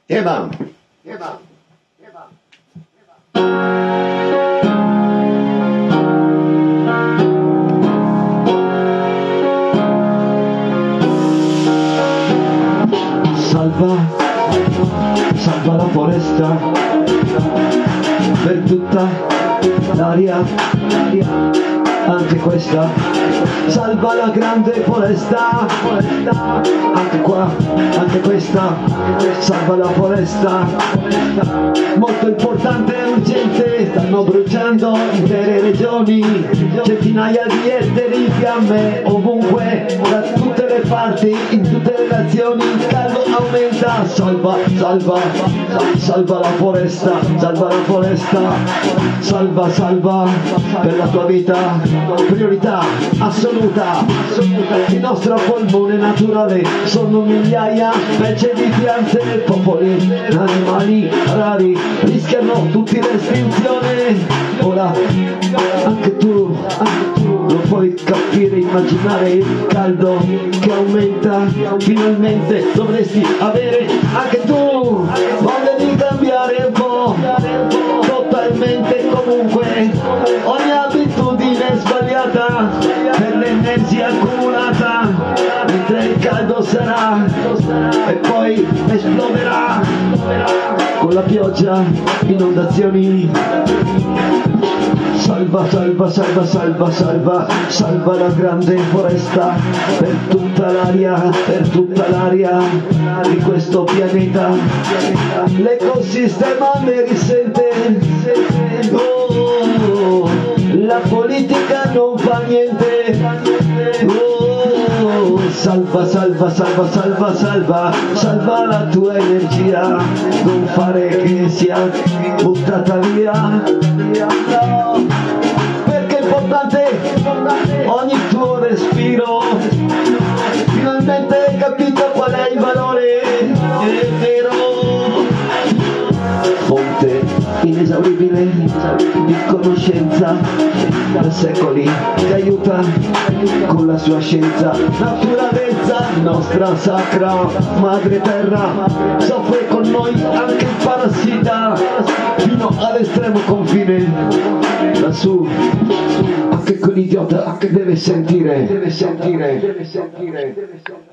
Ebam. Salva la foresta per tutta l'aria, anche questa. Salva la grande foresta, anche qua, anche questa. Salva la foresta, molto importante e urgente. Stanno bruciando intere regioni, centinaia di ettari in fiamme ovunque, da tutte le parti, in tutte le nazioni. Il caldo aumenta. Salva la foresta, salva la foresta, salva per la tua vita, priorità assoluta. Il nostro polmone naturale sono migliaia specie di piante, popoli, animali rari, rischiano tutti l'estinzione. Ora anche tu lo puoi capire, immaginare il caldo che aumenta. Finalmente dovresti avere anche tu voglia di cambiare un po', totalmente, comunque ogni abitudine sbagliata per l'energia accumulata, mentre il caldo sarà e poi esploderà con la pioggia, inondazioni. Salva la grande foresta per tutta l'aria di questo pianeta. L'ecosistema ne risente. Oh, la politica non fa niente. Oh, salva la tua energia, non fare che sia buttata via. No, perché è importante ogni tuo respiro. Finalmente hai capito qual è il valore, è vero. Fonte inesauribile di conoscenza da secoli, ti aiuta con la sua scienza. Naturalezza nostra sacra, madre terra, soffre con noi anche il parassita fino all'estremo confine. Lassù anche quell'idiota che deve sentire.